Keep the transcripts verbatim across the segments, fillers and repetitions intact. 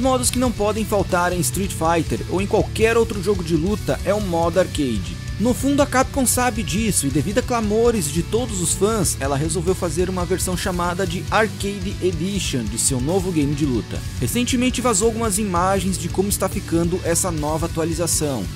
modos que não podem faltar em Street Fighter ou em qualquer outro jogo de luta é o modo arcade. No fundo a Capcom sabe disso e devido a clamores de todos os fãs, ela resolveu fazer uma versão chamada de Arcade Edition de seu novo game de luta. Recentemente vazou algumas imagens de como está ficando essa nova atualização.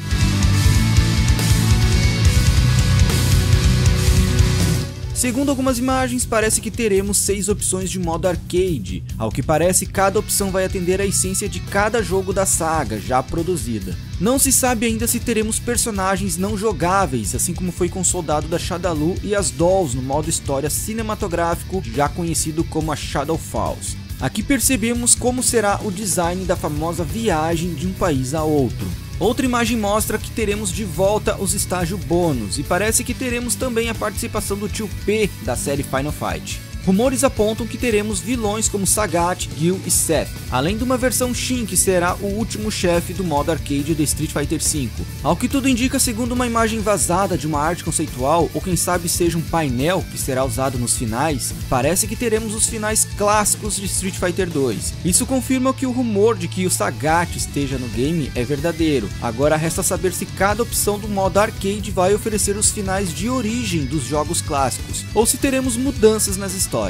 Segundo algumas imagens, parece que teremos seis opções de modo arcade. Ao que parece, cada opção vai atender à essência de cada jogo da saga já produzida. Não se sabe ainda se teremos personagens não jogáveis, assim como foi com o Soldado da Shadaloo e as Dolls no modo história cinematográfico, já conhecido como a Shadow Falls. Aqui percebemos como será o design da famosa viagem de um país a outro. Outra imagem mostra que teremos de volta os estágios bônus e parece que teremos também a participação do tio P da série Final Fight. Rumores apontam que teremos vilões como Sagat, Gil e Seth, além de uma versão Shin que será o último chefe do modo arcade de Street Fighter cinco. Ao que tudo indica, segundo uma imagem vazada de uma arte conceitual, ou quem sabe seja um painel que será usado nos finais, parece que teremos os finais clássicos de Street Fighter dois. Isso confirma que o rumor de que o Sagat esteja no game é verdadeiro. Agora resta saber se cada opção do modo arcade vai oferecer os finais de origem dos jogos clássicos, ou se teremos mudanças nas histórias.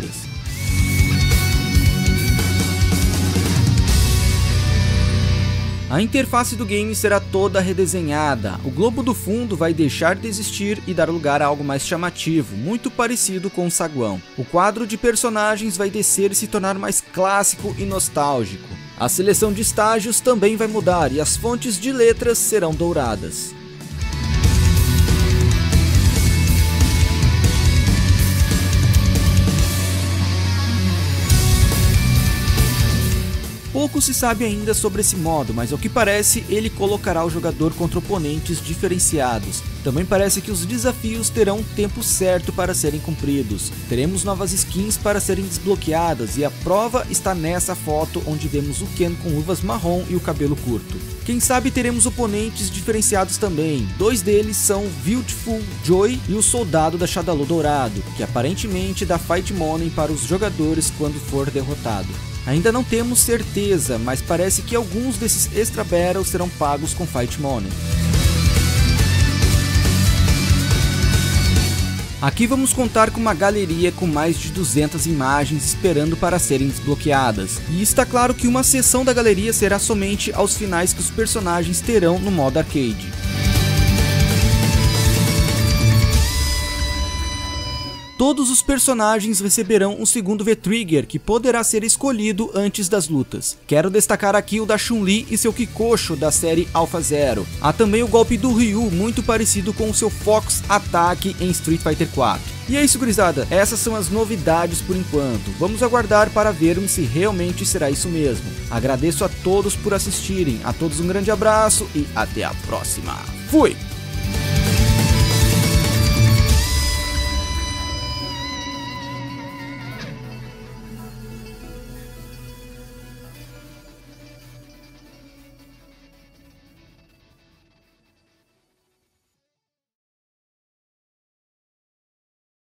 A interface do game será toda redesenhada, o globo do fundo vai deixar de existir e dar lugar a algo mais chamativo, muito parecido com o saguão. O quadro de personagens vai descer e se tornar mais clássico e nostálgico. A seleção de estágios também vai mudar e as fontes de letras serão douradas. Pouco se sabe ainda sobre esse modo, mas ao que parece ele colocará o jogador contra oponentes diferenciados. Também parece que os desafios terão um tempo certo para serem cumpridos. Teremos novas skins para serem desbloqueadas e a prova está nessa foto onde vemos o Ken com luvas marrom e o cabelo curto. Quem sabe teremos oponentes diferenciados também. Dois deles são o Beautiful Joy e o Soldado da Shadaloo Dourado, que aparentemente dá Fight Money para os jogadores quando for derrotado. Ainda não temos certeza, mas parece que alguns desses Extra Battles serão pagos com Fight Money. Aqui vamos contar com uma galeria com mais de duzentas imagens esperando para serem desbloqueadas. E está claro que uma seção da galeria será somente aos finais que os personagens terão no modo arcade. Todos os personagens receberão um segundo V-Trigger que poderá ser escolhido antes das lutas. Quero destacar aqui o da Chun-Li e seu Kikocho da série Alpha Zero. Há também o golpe do Ryu, muito parecido com o seu Fox Attack em Street Fighter quatro. E é isso, gurizada, essas são as novidades por enquanto. Vamos aguardar para vermos se realmente será isso mesmo. Agradeço a todos por assistirem, a todos um grande abraço e até a próxima. Fui!